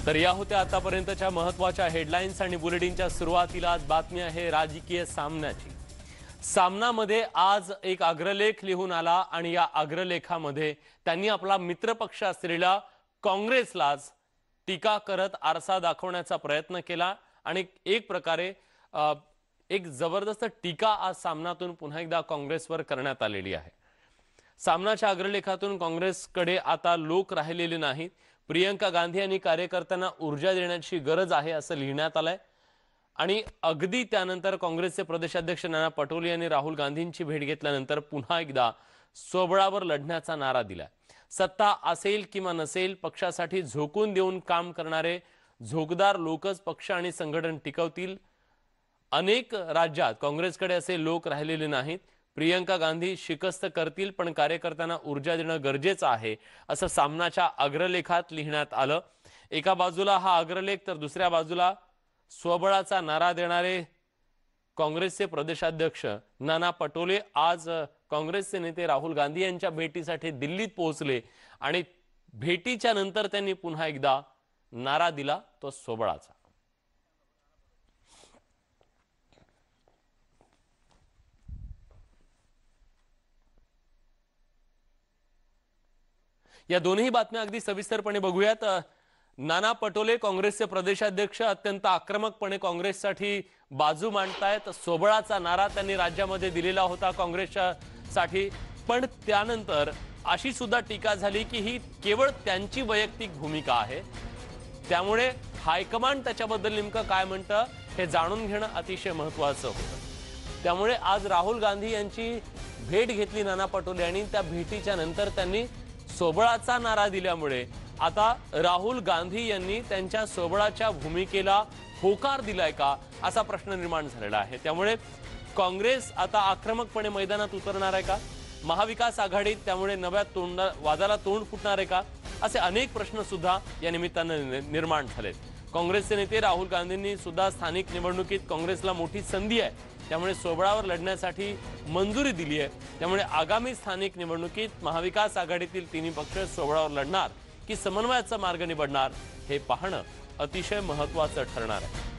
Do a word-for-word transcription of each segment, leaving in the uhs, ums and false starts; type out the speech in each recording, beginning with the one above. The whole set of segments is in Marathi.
तर या होत्या आतापर्यंतच्या महत्त्वाच्या हेडलाईन्स आणि बुलेटिनच्या सुरुवातीला बातमी आहे राजकीय सामन्याची। सामनामध्ये आज एक अग्रलेख लिहून आला आणि या अग्रलेखामध्ये त्यांनी आपला मित्रपक्ष असलेला काँग्रेसलाच टीका करत आरसा दाखवण्याचा प्रयत्न केला आणि एक प्रकारे एक जबरदस्त टीका आज सामनातून पुन्हा एकदा काँग्रेसवर करण्यात आलेली आहे। सामनाच्या अग्रलेखातून काँग्रेसकडे आता लोक राहिलेले नाहीत। प्रियंका गांधी यांनी कार्यकर्त्यांना ऊर्जा देण्याची गरज आहे असं लिहिण्यात आलंय आणि अगदी त्यानंतर काँग्रेसचे प्रदेशाध्यक्ष नाना पटोले यांनी राहुल गांधींची भेट घेतल्यानंतर पुन्हा एकदा स्वबळावर लढण्याचा नारा दिलाय। सत्ता असेल किंवा नसेल पक्षासाठी झोकून देऊन काम करणारे झोकदार लोकच पक्ष आणि संघटन टिकवतील। अनेक राज्यात काँग्रेसकडे असे लोक राहिलेले नाहीत। प्रियंका गांधी शिकस्त करतील पण कार्यकर्त्यांना ऊर्जा देणं गरजेचं आहे असं सामनाच्या अग्रलेखात लिहिण्यात आलं। एका बाजूला हा अग्रलेख तर दुसऱ्या बाजूला स्वबळाचा नारा देणारे काँग्रेसचे प्रदेशाध्यक्ष नाना पटोले आज काँग्रेसचे नेते राहुल गांधी यांच्या भेटीसाठी दिल्लीत पोहोचले आणि भेटीच्या नंतर त्यांनी पुन्हा एकदा नारा दिला तो स्वबळाचा। या दोन्ही बातम्या अगदी सविस्तरपणे बघूयात। नाना पटोले काँग्रेसचे प्रदेशाध्यक्ष अत्यंत आक्रमकपणे काँग्रेससाठी बाजू मांडतायत। स्वबळाचा नारा त्यांनी राज्यामध्ये दिलेला होता काँग्रेससाठी, पण त्यानंतर अशी सुद्धा टीका झाली की ही केवळ त्यांची वैयक्तिक भूमिका आहे, त्यामुळे हायकमांड त्याच्याबद्दल नेमकं काय म्हणतं हे जाणून घेणं अतिशय महत्त्वाचं होतं। त्यामुळे आज राहुल गांधी यांची भेट घेतली नाना पटोले यांनी। त्या भेटीच्या नंतर त्यांनी स्वबळाचा नारा दिल्यामुळे आता राहुल गांधी यांनी त्यांच्या स्वबळाच्या भूमिकेला होकार दिलाय का असा प्रश्न निर्माण झालेला आहे। त्यामुळे काँग्रेस आता आक्रमकपणे मैदानात उतरणार आहे का? महाविकास आघाडीत त्यामुळे नव्या तोंड वादाला तोंड फुटणार आहे का? असे अनेक प्रश्न सुद्धा या निमित्तानं निर्माण झालेत। काँग्रेसचे नेते राहुल गांधींनी सुद्धा स्थानिक निवडणुकीत काँग्रेसला मोठी संधी आहे त्यामुळे स्वबळावर लढण्यासाठी मंजुरी दिली आहे। त्यामुळे आगामी स्थानिक निवडणुकीत महाविकास आघाडीतील तिन्ही पक्ष स्वबळावर लढणार की समन्वयाचा मार्ग निवडणार हे पाहणं अतिशय महत्त्वाचं ठरणार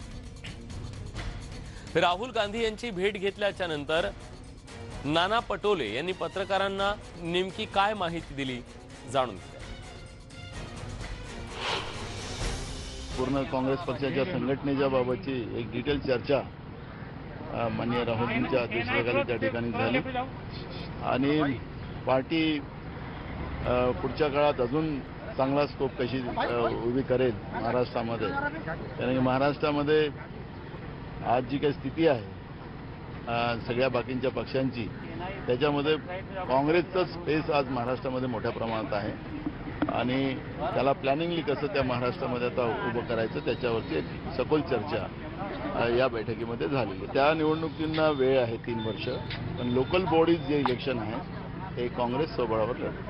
आहे। राहुल गांधी यांची भेट घेतल्याच्या नंतर नाना पटोले यांनी पत्रकारांना नेमकी काय माहिती दिली जाणून घ्या। पूर्ण काँग्रेस पक्षाच्या संघटनेच्या बाबतची एक डिटेल चर्चा माननीय राहुलजींच्या अध्यक्षतेखाली त्या ठिकाणी झाली आणि पार्टी पुढच्या काळात अजून चांगला स्कोप कशी उभी करेल महाराष्ट्रामध्ये, कारण की महाराष्ट्रामध्ये आज जी काही स्थिती आहे सगळ्या बाकींच्या पक्षांची, त्याच्यामध्ये काँग्रेसचं स्पेस आज महाराष्ट्रामध्ये मोठ्या प्रमाणात आहे आणि त्याला प्लॅनिंगली कसं त्या महाराष्ट्रामध्ये आता उभं करायचं त्याच्यावरची एक सखोल चर्चा या बैठकीमध्ये झालेली। त्या निवडणुकींना वेळ आहे तीन वर्ष, पण लोकल बॉडीज जे इलेक्शन आहे हे काँग्रेस स्वबळावर लढेल।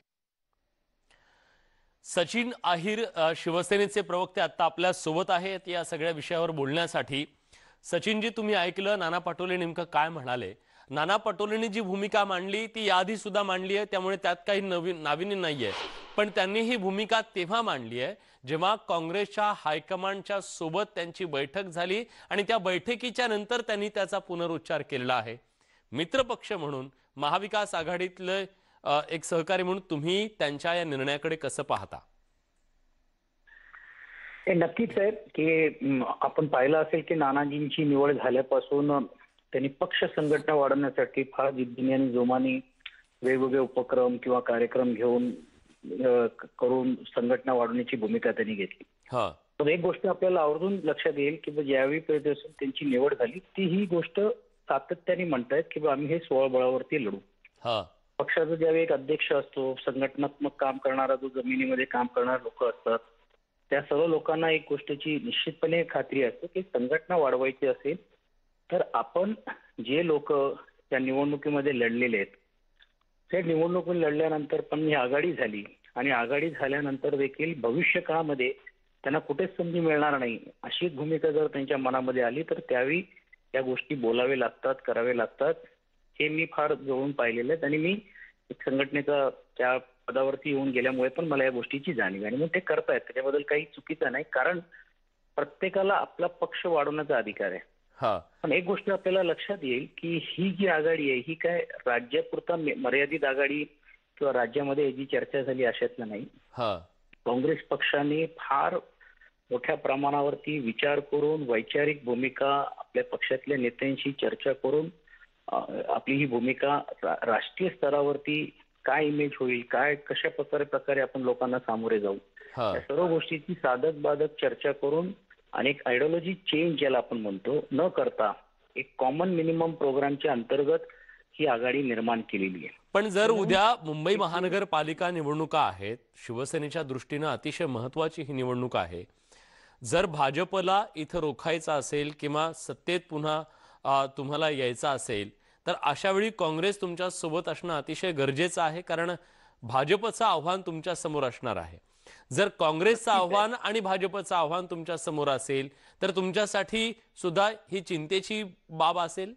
सचिन अहिर शिवसेनेचे प्रवक्ते आता आपल्या सोबत आहेत या सगळ्या विषयावर बोलण्यासाठी। सचिनजी, तुम्ही ऐकलं नाना पटोले नेमकं काय म्हणाले? नाना पटोलेंनी जी भूमिका मांडली ती याआधी सुद्धा मांडली आहे, त्यामुळे त्यात काही नवीन नाविन्य नाहीये, पण त्यांनी ही भूमिका तेव्हा मांडली आहे जेव्हा काँग्रेसच्या हायकमांडच्या सोबत त्यांची बैठक झाली आणि त्या बैठकीच्या नंतर त्यांनी त्याचा पुनरुच्चार केलेला आहे। मित्रपक्ष म्हणून महाविकास आघाडीतले एक सहकारी म्हणून तुम्ही त्यांच्या या निर्णयाकडे कसं पाहता? हे नक्कीच आहे की आपण पाहिलं असेल की नानाजींची निवड झाल्यापासून त्यांनी पक्ष संघटना वाढवण्यासाठी फार जिद्दीने आणि जोमाने वेगवेगळे उपक्रम किंवा कार्यक्रम घेऊन करून संघटना वाढवण्याची भूमिका त्यांनी घेतली। तर एक गोष्ट आपल्याला आवर्जून लक्षात येईल की ज्यावेळी त्यांची निवड झाली ती ही गोष्ट सातत्याने म्हणतायत की आम्ही हे स्वबळावरती लढू। पक्षाचा ज्यावेळी एक अध्यक्ष असतो, संघटनात्मक काम करणारा जो जमिनीमध्ये काम करणारे लोक असतात, त्या सर्व लोकांना एक गोष्टीची निश्चितपणे खात्री असते की संघटना वाढवायची असेल तर आपण जे लोक त्या निवडणुकीमध्ये लढलेले आहेत ते निवडणुकीत लढल्यानंतर पण ही आघाडी झाली आणि आघाडी झाल्यानंतर देखील भविष्य काळामध्ये त्यांना कुठेच संधी मिळणार नाही अशी भूमिका जर त्यांच्या मनामध्ये आली तर त्यावेळी या गोष्टी बोलावे लागतात, करावे लागतात। हे मी फार जवळून पाहिलेले आहेत आणि मी एक संघटनेचा त्या पदावरती येऊन गेल्यामुळे पण मला या गोष्टीची जाणीव आहे आणि मग ते करतायत, त्याच्याबद्दल काही चुकीचं नाही, कारण प्रत्येकाला आपला पक्ष वाढवण्याचा अधिकार आहे. हा पण एक गोष्ट आपल्याला लक्षात येईल की ही जी आघाडी आहे ही काय राज्यापुरता मे- मर्यादित आघाडी किंवा राज्यामध्ये जी चर्चा झाली अशातलं नाही. हा काँग्रेस पक्षाने फार मोठ्या प्रमाणावरती विचार करून वैचारिक भूमिका आपल्या पक्षातल्या नेत्यांशी चर्चा करून अ, आपली ही भूमिका रा- राष्ट्रीय स्तरावरती काय इमेज होईल, काय कशा प्रकारे प्रकारे आपण लोकांना सामोरे जाऊ, हा या सर्व गोष्टीची साधक बाधक चर्चा करून आणि एक आयडिओलॉजी चेंज ज्याला आपण म्हणतो न करता एक कॉमन मिनिमम प्रोग्रामच्या अंतर्गत ही आघाडी निर्माण केलेली आहे. पण जर उद्या मुंबई महानगरपालिका निवडणुका आहेत, शिवसेनेच्या दृष्टीनं अतिशय महत्वाची ही निवडणूक आहे. जर भाजपला इथं रोखायचं असेल किंवा सत्तेत पुन्हा अ, तुम्हाला यायचं असेल तर अशा वेळी काँग्रेस तुमच्या सोबत असणं अतिशय गरजेचं आहे, कारण भाजपचं आव्हान तुमच्या समोर असणार आहे. जर काँग्रेसचं आव्हान आणि भाजपचं आव्हान तुमच्या समोर असेल तर तुमच्यासाठी सुद्धा ही चिंतेची बाब असेल.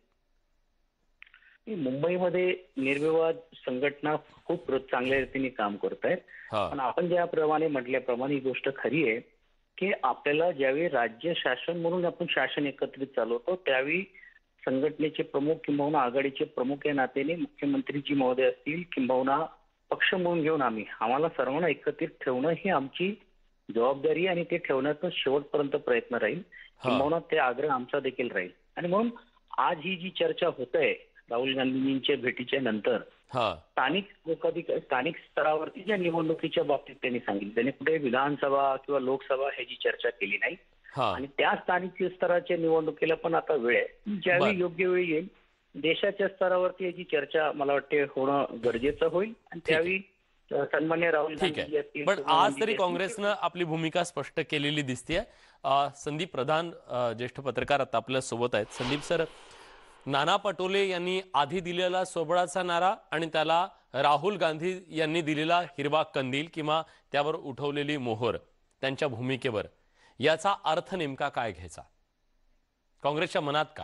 मुंबईमध्ये निर्विवाद संघटना खूप चांगल्या रीतीने काम करत आहेत. हा पण आपण ज्याप्रमाणे म्हटल्याप्रमाणे ही गोष्ट खरी आहे की आपल्याला ज्यावेळी राज्य शासन म्हणून आपण शासन एकत्रित चालवतो त्यावेळी संघटनेचे प्रमुख किंबहुना आघाडीचे प्रमुख या नात्याने मुख्यमंत्रीजी महोदय असतील किंबहुना पक्ष म्हणून घेऊन आम्ही आम्हाला सर्वांना एकत्रित ठेवणं ही आमची जबाबदारी आणि ते ठेवण्याचा शेवटपर्यंत प्रयत्न राहील, किंबहुना ते आग्रह आमचा देखील राहील. आणि म्हणून आज ही जी चर्चा होत आहे राहुल गांधींच्या भेटीच्या नंतर हा स्थानिक लोकाधिकार स्थानिक स्तरावरती ज्या निवडणुकीच्या बाबतीत त्यांनी सांगितलं, त्यांनी कुठे विधानसभा किंवा लोकसभा ह्याची चर्चा केली नाही. हा आणि त्या स्थानिक स्तराच्या निवडणुकीला पण आता वेळ आहे, ज्यावेळी बर. योग्य वेळ येईल देशाच्या स्तरावरती याची चर्चा मला वाटते होणं गरजेचं होईल आणि त्यावेळी अ, सन्मान्य राहुल ठीक गांधी आहे. असतील, पण सोनिया आज गांधी तरी असतील, काँग्रेसनं आपली भूमिका स्पष्ट केलेली दिसतेय. अ, संदीप प्रधान अ, ज्येष्ठ पत्रकार आता आपल्या सोबत आहेत. संदीप सर, नाना पटोले यांनी आधी दिलेला सोबळाचा नारा आणि त्याला राहुल गांधी यांनी दिलेला हिरवा कंदील किंवा त्यावर उठवलेली मोहर त्यांच्या भूमिकेवर, याचा अर्थ नेमका काय घ्यायचा, काँग्रेसच्या मनात काय?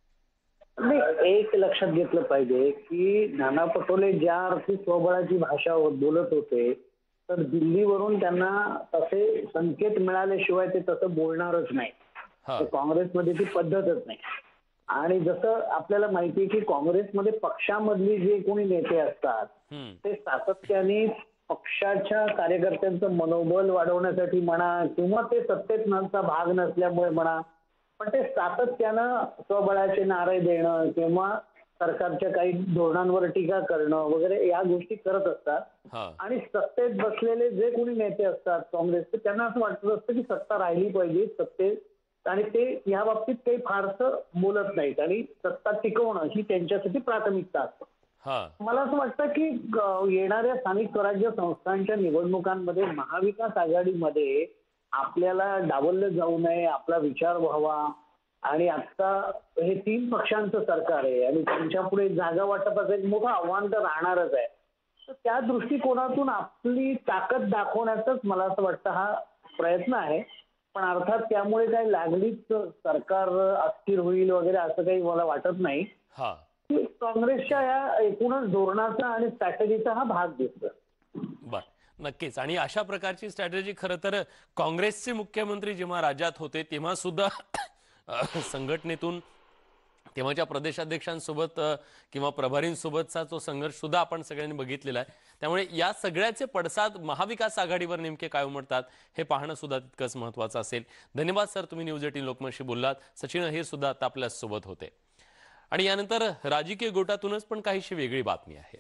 नाही, एक लक्षात घेतलं पाहिजे की नाना पटोले ज्या अर्थी स्वबळाची भाषा बोलत होते तर दिल्लीवरून त्यांना तसे संकेत मिळाल्याशिवाय ते तसं बोलणारच नाही. हा ते काँग्रेसमध्ये ती पद्धतच नाही. आणि जसं आपल्याला माहिती आहे की काँग्रेसमध्ये पक्षामधली जे कोणी नेते असतात हम्म ते सातत्याने पक्षाच्या कार्यकर्त्यांचं मनोबल वाढवण्यासाठी म्हणा किंवा ते सत्तेचा भाग नसल्यामुळे म्हणा, पण ते सातत्यानं स्वबळाचे नारे देणं किंवा सरकारच्या काही धोरणांवर टीका करणं वगैरे या गोष्टी करत असतात. हा आणि सत्तेत बसलेले जे कोणी नेते असतात काँग्रेसचे त्यांना असं वाटत असतं की सत्ता राहिली पाहिजे सत्तेत, आणि ते या बाबतीत काही फारसं बोलत नाहीत आणि सत्ता टिकवणं ही त्यांच्यासाठी प्राथमिकता असते. हा मला असं वाटतं की ग- येणाऱ्या स्थानिक स्वराज्य संस्थांच्या निवडणुकांमध्ये महाविकास आघाडीमध्ये आपल्याला डावललं जाऊ नये, आपला विचार व्हावा. आणि आता हे तीन पक्षांचं सरकार आहे आणि त्यांच्या पुढे जागा वाटपाचं एक मोठं आव्हान तर राहणारच आहे. तर त्या दृष्टिकोनातून आपली ताकद दाखवण्याचाच मला असं वाटतं हा प्रयत्न आहे. पण अर्थात त्यामुळे काही लागलीच सरकार अस्थिर होईल वगैरे असं काही मला वाटत नाही. हा की काँग्रेसच्या या एकूणच धोरणाचा आणि स्ट्रॅटेजीचा हा भाग दिसतो. बर, नक्कीच. आणि अशा प्रकारची स्ट्रॅटेजी खरं तर काँग्रेसचे मुख्यमंत्री जेव्हा राज्यात होते तेव्हा सुद्धा अ, संघटनेतून तेव्हाच्या प्रदेशाध्यक्षांसोबत अ, किंवा प्रभारींसोबतचा तो संघर्ष सुद्धा आपण सगळ्यांनी बघितलेला आहे. त्यामुळे या सगळ्याचे पडसाद महाविकास आघाडीवर नेमके काय उमटतात हे पाहणं सुद्धा तितकंच महत्त्वाचं असेल. धन्यवाद सर, तुम्ही न्यूज एटीन लोकमतशी बोललात. सचिन अहिर सुद्धा आता आपल्या सोबत होते. आणि यानंतर राजकीय गोटातूनच पण काहीशी वेगळी बातमी आहे.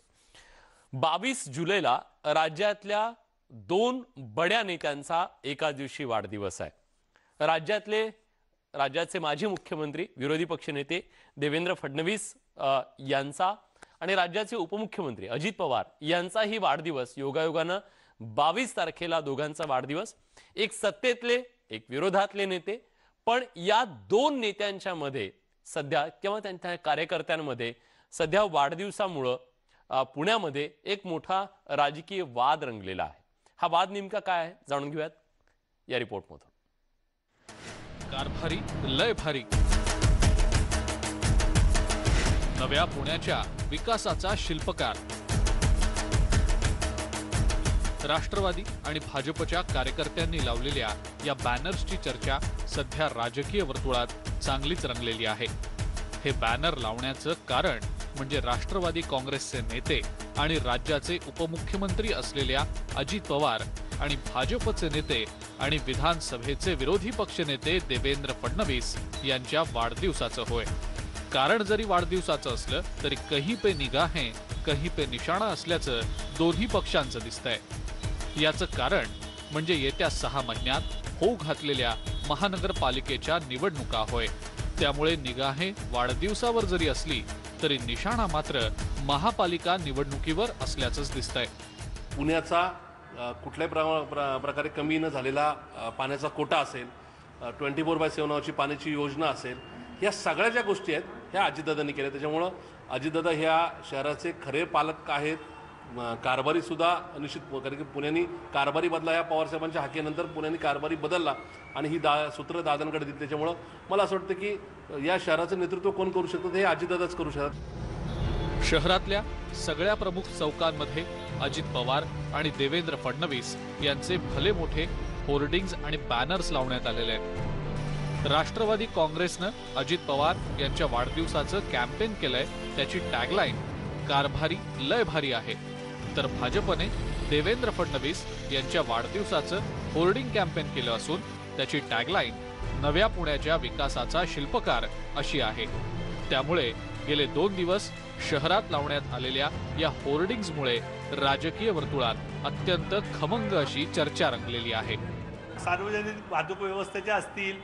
बावीस जुलैला राज्यातल्या दोन बड्या नेत्यांचा एका दिवशी वाढदिवस आहे. राज्यातले राज्याचे माजी मुख्यमंत्री विरोधी पक्षनेते देवेंद्र फडणवीस अ, यांचा आणि राज्याचे उपमुख्यमंत्री अजित पवार यांचाही वाढदिवस योगायोगानं बावीस तारखेला दोघांचा वाढदिवस. एक सत्तेतले एक विरोधातले नेते, पण या दोन नेत्यांच्या मध्ये सध्या किंवा त्यांच्या कार्यकर्त्यांमध्ये सध्या वाढदिवसामुळं अ, पुण्यामध्ये एक मोठा राजकीय वाद रंगलेला आहे. हा वाद नेमका काय आहे जाणून घेऊयात या रिपोर्टमधून. कारभारी लय भारी, नव्या पुण्याच्या विकासाचा शिल्पकार, राष्ट्रवादी आणि भाजपच्या कार्यकर्त्यांनी लावलेल्या या बॅनर्सची चर्चा सध्या राजकीय वर्तुळात चांगलीच रंगलेली आहे। हे बॅनर लावण्याचं कारण म्हणजे राष्ट्रवादी काँग्रेसचे नेते आणि राज्याचे उपमुख्यमंत्री असलेल्या अजित पवार आणि भाजपचे नेते आणि विधानसभेचे विरोधी पक्षनेते देवेंद्र फडणवीस यांच्या वाढदिवसाचं होय। कारण जरी वाढदिवसाचं असलं तरी कहीं पे निगाहें कहीं पे निशाणा असल्याचं दोन्ही पक्षांचं दिसतंय। याचं कारण म्हणजे येत्या सहा महिन्यात होऊ घातलेल्या महानगरपालिकेच्या निवडणुका होय। त्यामुळे निगाहें वाढदिवसावर जरी असली तरी निशाणा मात्र महापालिका निवडणुकीवर असल्याचंच दिसतंय। पुण्याचा कुठल्याही प्र- प्र- प्रकारे कमी न झालेला अ, पाण्याचा कोटा असेल, ट्वेंटी फोर बाय सेव्हन नावाची पाण्याची योजना असेल, या सगळ्या ज्या गोष्टी आहेत ह्या अजितदादांनी केल्या। त्याच्यामुळं अजितदादा ह्या शहराचे खरे पालक आहेत, अ, कारभारी सुद्धा निश्चित, कारण की पुण्यानी कारभारी बदला, या पवारसाहेबांच्या हाकेनंतर पुण्यानी कारभारी बदलला आणि ही दा सूत्र दादांकडे दिली। त्याच्यामुळं मला असं वाटतं की या शहराचं नेतृत्व कोण करू शकतं, हे अजितदादाच करू शकतात। शहरातल्या सगळ्या प्रमुख चौकांमध्ये अजित पवार आणि देवेंद्र फडणवीस यांचे भले मोठे होर्डिंग्ज आणि बॅनर्स लावण्यात आलेले आहेत। राष्ट्रवादी काँग्रेसनं अजित पवार यांच्या वाढदिवसाचं कॅम्पेन केलंय, त्याची टॅगलाईन कारभारी लय भारी आहे। तर भाजपने देवेंद्र फडणवीस यांच्या वाढदिवसाचं होर्डिंग कॅम्पेन केलं असून त्याची टॅगलाईन नव्या पुण्याच्या विकासाचा शिल्पकार अशी आहे। त्यामुळे गेले दोन दिवस शहरात लावण्यात आलेल्या या होर्डिंग्जमुळे राजकीय वर्तुळात अत्यंत खमंग अशी चर्चा रंगलेली आहे। सार्वजनिक वाहतूक व्यवस्थेच्या असतील,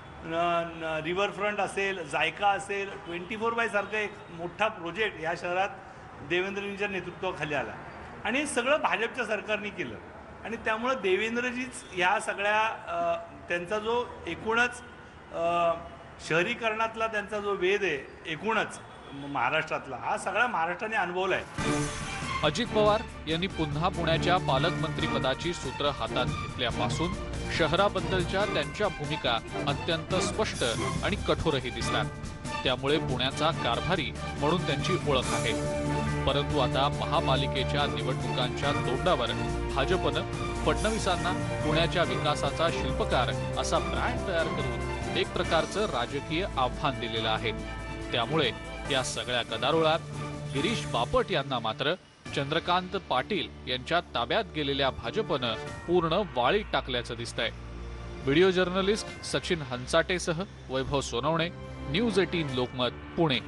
रिव्हरफ्रंट असेल, जायका असेल, ट्वेंटी फोर बाय सारखं एक मोठा प्रोजेक्ट या शहरात देवेंद्रजींच्या नेतृत्वाखाली आला आणि सगळं भाजपच्या सरकारने केलं आणि त्यामुळे देवेंद्रजीच ह्या सगळ्या अ, त्यांचा जो एकूणच अ, शहरीकरणातला त्यांचा जो वेध आहे एकूणच महाराष्ट्रातला, हा सगळा महाराष्ट्राने अनुभवला आहे। अजित पवार यांनी पुन्हा पुण्याच्या पालकमंत्रीपदाची सूत्र हातात घेतल्यापासून शहराबद्दलच्या त्यांच्या भूमिका अत्यंत स्पष्ट आणि कठोरही दिसतात। त्यामुळे पुण्याचा कारभारी म्हणून त्यांची ओळख आहे। परंतु आता महापालिकेच्या निवडणुकांच्या तोंडावर भाजपनं फडणवीसांना पुण्याच्या विकासाचा शिल्पकार असा ब्रँड तयार करून एक प्रकारचं राजकीय आव्हान दिलेलं आहे। त्यामुळे या सगळ्या गदारोळात गिरीश बापट यांना मात्र चंद्रकांत पाटील यांच्या ताब्यात गेलेल्या भाजपनं पूर्ण वाळीत टाकल्याचं दिसतंय। व्हिडिओ जर्नलिस्ट सचिन हंचाटेसह वैभव सोनवणे, न्यूज एटीन लोकमत, पुणे।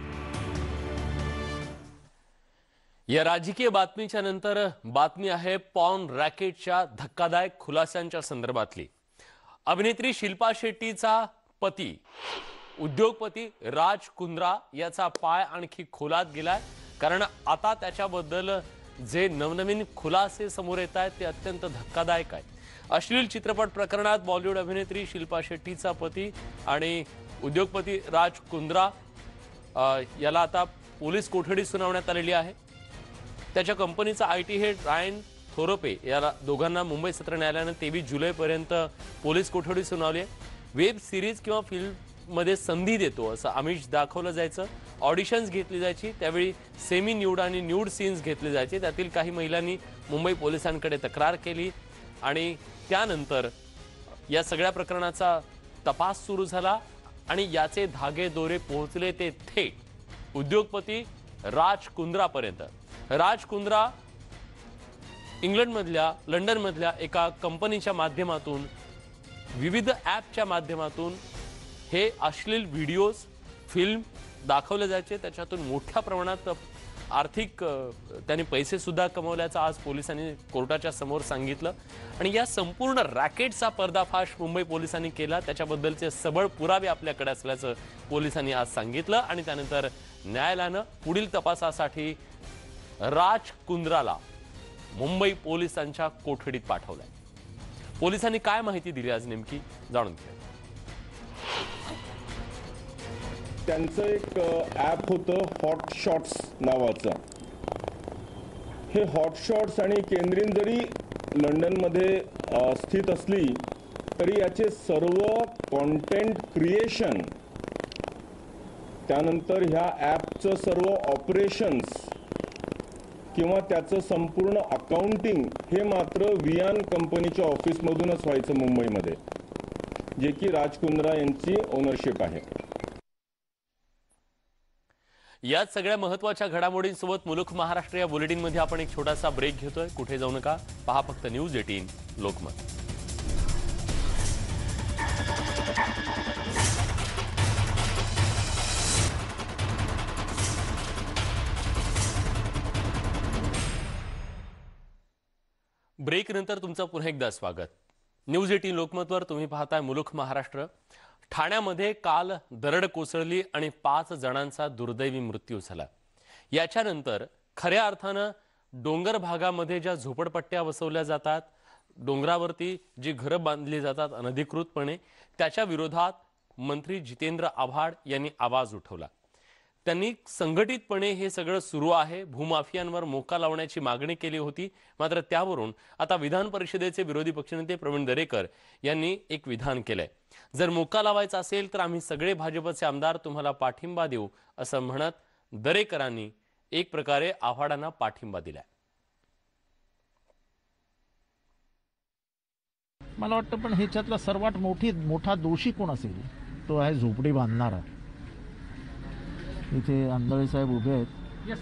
या राजकीय बातमीच्या नंतर बातमी आहे पॉर्न रॅकेटच्या धक्कादायक खुलास्यांच्या संदर्भातली। अभिनेत्री शिल्पा शेट्टीचा पती उद्योगपती राज कुंद्रा याचा पाय आणखी खोलात गेलाय, कारण आता त्याच्याबद्दल जे नवनवीन खुलासे समोर येत आहेत ते अत्यंत धक्कादायक आहेत। अश्लील चित्रपट प्रकरणात बॉलिवूड अभिनेत्री शिल्पा शेट्टीचा पती आणि उद्योगपती राज कुंद्रा याला आता पोलीस कोठडी सुनावण्यात आलेली आहे। त्याच्या कंपनीचा आय टी हेड रायन थोरपे याला दोघांना मुंबई सत्र न्यायालयाने तेवीस जुलैपर्यंत पोलीस कोठडी सुनावली आहे। वेब सिरीज किंवा फिल्म मध्ये संधी देतो असं आमिष दाखवलं जायचं, ऑडिशन्स घेतली जायची, त्यावेळी सेमी न्यूड आणि न्यूड सीन्स घेतले जायचे। त्यातील काही महिलांनी मुंबई पोलिसांकडे तक्रार केली आणि त्यानंतर या सगळ्या प्रकरणाचा तपास सुरू झाला आणि याचे धागे दोरे पोहोचले ते थेट उद्योगपती राज कुंद्रापर्यंत। राज कुंद्रा इंग्लंडमधल्या लंडनमधल्या एका कंपनीच्या माध्यमातून विविध ॲपच्या माध्यमातून हे अश्लील व्हिडिओज फिल्म दाखवले जायचे, त्याच्यातून मोठ्या प्रमाणात आर्थिक त्यांनी पैसे सुद्धा कमवल्याचं आज पोलिसांनी कोर्टाच्या समोर सांगितलं आणि या संपूर्ण रॅकेटचा पर्दाफाश मुंबई पोलिसांनी केला। त्याच्याबद्दलचे सबळ पुरावे आपल्याकडे असल्याचं पोलिसांनी आज सांगितलं आणि त्यानंतर न्यायालयानं पुढील तपासासाठी राज कुंद्राला मुंबई पोलिसांच्या कोठडीत पाठवलंय। पोलिसांनी काय माहिती दिली आज नेमकी जाणून घ्या। त्यांचं एक ॲप होतं हॉट शॉट्स नावाचं। हे हॉट शॉट्स आणि केंद्रीन जरी लंडनमध्ये स्थित असली तरी याचे सर्व कॉन्टेंट क्रिएशन, त्यानंतर ह्या ॲपचं सर्व ऑपरेशन्स किंवा त्याचं संपूर्ण अकाउंटिंग हे मात्र वियान कंपनीच्या ऑफिसमधूनच व्हायचं मुंबईमध्ये, जे की राज कुंद्रा यांची ओनरशिप आहे. याच सगळ्या महत्त्वाच्या घडामोडींसोबत मुलुख महाराष्ट्र या बुलेटिनमध्ये आपण एक छोटासा ब्रेक घेतोय. कुठे जाऊ नका, पहा फक्त न्यूज अठरा लोकमत. ब्रेक नंतर तुमचं पुन्हा एकदा स्वागत. न्यूज अठरा लोकमतवर तुम्ही पाहताय मुलुख महाराष्ट्र. ठाण्यामध्ये काल दरड कोसळली आणि पाच जणांचा दुर्दैवी मृत्यू झाला. याच्यानंतर खऱ्या अर्थानं डोंगर भागामध्ये ज्या झोपडपट्ट्या वसवल्या जातात, डोंगरावरती जी घरं बांधली जातात अनधिकृतपणे, त्याच्या विरोधात मंत्री जितेंद्र आव्हाड यांनी आवाज उठवला. त्यांनी संघटितपणे हे सगळं सुरू आहे, भूमाफियांवर मोका लावण्याची मागणी केली होती. मात्र त्यावरून आता विधान परिषदेचे विरोधी पक्षनेते प्रवीण दरेकर यांनी एक विधान केलंय. जर मोका लावायचा असेल तर आम्ही सगळे भाजपचे आमदार तुम्हाला पाठिंबा देऊ, असं म्हणत दरेकरांनी एक प्रकारे आव्हाडांना पाठिंबा दिलाय. मला वाटतं पण ह्याच्यातला सर्वात मोठी मोठा दोषी कोण असेल तो आहे झोपडी बांधणारा. इथे आंधळे साहेब उभे आहेत,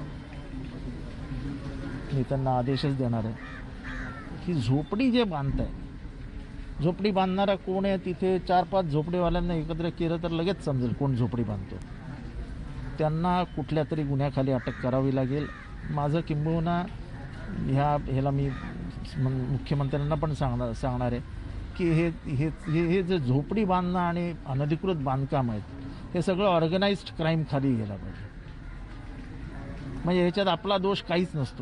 मी त्यांना आदेशच देणार आहे की झोपडी जे बांधताय, झोपडी बांधणारा कोण आहे, तिथे चार पाच झोपडीवाल्यांना एकत्र केलं तर लगेच समजेल कोण झोपडी बांधतो. त्यांना कुठल्या तरी गुन्ह्याखाली अटक करावी लागेल. माझं किंबहुना ह्या ह्याला मी मुख्यमंत्र्यांना पण सांगणार सांगणार आहे की हे हे हे जे झोपडी बांधणं आणि अनधिकृत बांधकाम आहेत हे सगळं ऑर्गनाइज्ड क्राईम खाली गेला पाहिजे. म्हणजे ह्याच्यात आपला दोष काहीच नसतो.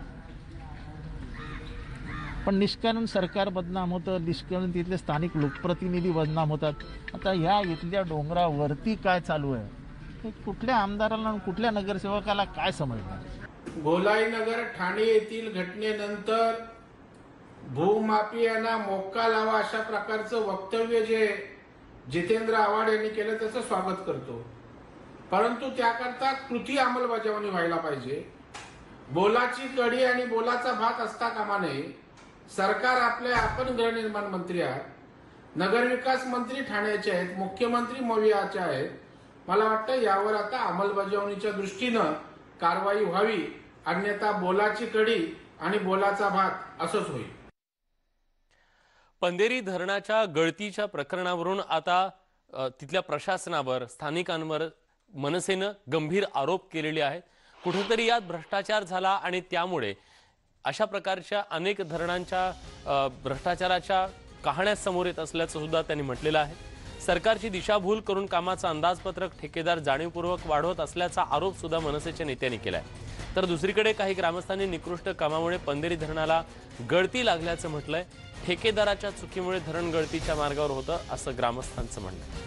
पण निष्कारण सरकार बदनाम होतं, निष्कारण तिथले स्थानिक लोकप्रतिनिधी बदनाम होतात. आता ह्या इथल्या डोंगरावरती काय चालू आहे हे कुठल्या आमदाराला कुठल्या नगरसेवकाला काय समजणार. गोलाईनगर ठाणे येथील घटनेनंतर भूमाफियांना मोक्का लावा अशा प्रकारचं वक्तव्य जे जितेंद्र आव्हाड यांनी केलं त्याचं स्वागत करतो. परंतु त्याकरता कृती अंमलबजावणी व्हायला पाहिजे. बोलाची कडी आणि बोलाचा भात असता कामा नये. सरकार आपले आपण गृहनिर्माण मंत्री आहेत, नगरविकास मंत्री ठाण्याचे आहेत, मुख्यमंत्री मवियाचे आहेत. मला वाटतं यावर आता अंमलबजावणीच्या दृष्टीनं कारवाई व्हावी, अन्यथा बोलाची कडी आणि बोलाचा भात असंच होईल. पंधेरी धरणाच्या गळतीच्या प्रकरणावरून आता तिथल्या प्रशासनावर, स्थानिकांवर मनसेनं गंभीर आरोप केलेले आहेत. कुठेतरी यात भ्रष्टाचार झाला आणि त्यामुळे अशा प्रकारच्या अनेक धरणांच्या भ्रष्टाचाराच्या कहाण्या समोर येत असल्याचं सुद्धा त्यांनी म्हटलेलं आहे. सरकारची दिशाभूल करून कामाचं अंदाजपत्रक ठेकेदार जाणीवपूर्वक वाढवत असल्याचा आरोप सुद्धा मनसेच्या नेत्यांनी केलाय. तर दुसरीकडे काही ग्रामस्थांनी निकृष्ट कामामुळे पंधेरी धरणाला गळती लागल्याचं म्हटलंय. ठेकेदाराच्या चुकीमुळे धरण गळतीच्या मार्गावर होतं असं ग्रामस्थांचं म्हणणं आहे.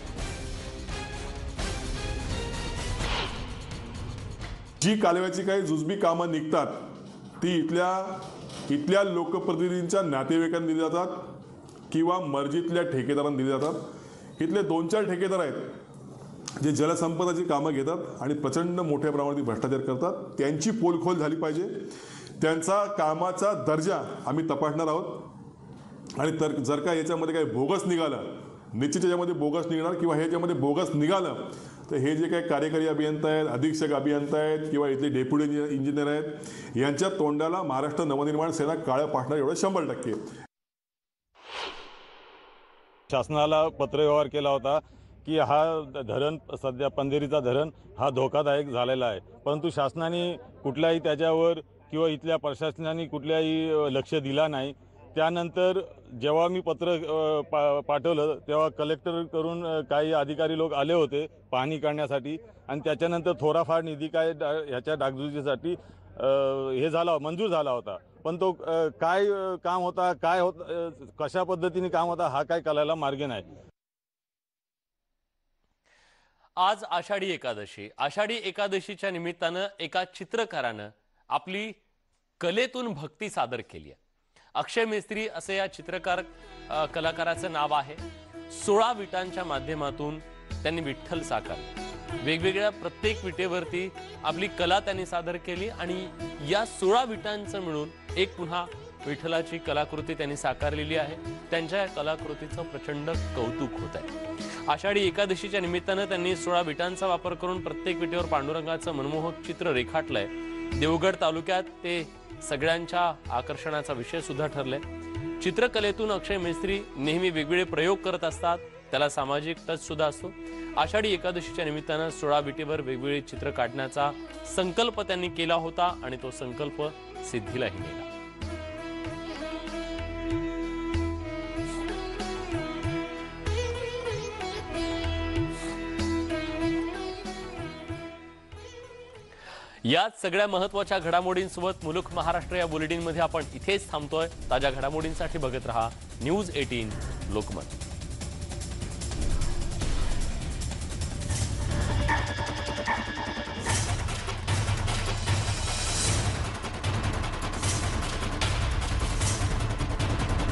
जी कालव्याची काही जुजबी कामं निघतात ती इथल्या इथल्या लोकप्रतिनिधींच्या नातेवाईकांना दिली जातात किंवा मर्जीतल्या ठेकेदारांना दिली जातात. इथले दोन चार ठेकेदार आहेत जे जलसंपदाची कामं घेतात आणि प्रचंड मोठ्या प्रमाणात भ्रष्टाचार करतात. त्यांची पोलखोल झाली पाहिजे. त्यांचा कामाचा दर्जा आम्ही तपासणार आहोत. आणि तर जर का याच्यामध्ये काही बोगस निघालं, निश्चित याच्यामध्ये बोगस निघणार किंवा ह्याच्यामध्ये बोगस निघालं तर हे जे काही कार्यकारी अभियंता आहेत, अधीक्षक अभियंता आहेत किंवा इथले डेप्युटी इंजिनियर आहेत, यांच्या तोंडाला महाराष्ट्र नवनिर्माण सेना काळं पाडणार एवढं शंभर टक्के. शासनाला पत्रव्यवहार केला होता की हा धरण सध्या पंधेरीचा धरण हा धोकादायक झालेला आहे, परंतु शासनाने कुठल्याही त्याच्यावर किंवा इथल्या प्रशासनाने कुठल्याही लक्ष दिला नाही. त्यानंतर जेव्हा मी पत्र पा पाठवलं तेव्हा कलेक्टर करून काही अधिकारी लोक आले होते पाहणी करण्यासाठी आणि त्याच्यानंतर थोडाफार निधी काय डा ह्याच्या डागडुजीसाठी हे झाला मंजूर झाला होता, पण तो काय काम होता, काय होत कशा पद्धतीने काम होता हा काय कळायला मार्ग नाही. आज आषाढी एकादशी. आषाढी एकादशीच्या निमित्तानं एका चित्रकारानं आपली कलेतून भक्ती सादर केली आहे. अक्षय मेस्त्री असे या चित्रकार कलाकाराचं नाव आहे. सोळा विटांच्या माध्यमातून त्यांनी विठ्ठल साकारला. वेगवेगळ्या प्रत्येक विटेवरती आपली कला त्यांनी सादर केली आणि या सोळा विटांचं मिळून एक पुन्हा विठ्ठलाची कलाकृती त्यांनी साकारलेली आहे. त्यांच्या या कलाकृतीचं प्रचंड कौतुक होत आहे. आषाढी एकादशीच्या निमित्तानं त्यांनी सोळा विटांचा वापर करून प्रत्येक विटेवर पांडुरंगाचं मनमोहक चित्र रेखाटलंय. देवगड तालुक्यात ते सगळ्यांच्या आकर्षणाचा विषय सुद्धा ठरलाय. चित्रकलेतून अक्षय मेस्त्री नेहमी वेगवेगळे प्रयोग करत असतात. त्याला सामाजिक टच सुद्धा असतो. आषाढी एकादशीच्या निमित्तानं सोळा विटेवर वेगवेगळे चित्र काढण्याचा संकल्प त्यांनी केला होता आणि तो संकल्प सिद्धीलाही नेला. याच सगळ्या महत्त्वाच्या घडामोडींसोबत मुलुख महाराष्ट्र या बुलेटिनमध्ये आपण इथेच थांबतोय. ताज्या घडामोडींसाठी बघत रहा न्यूज अठरा लोकमत.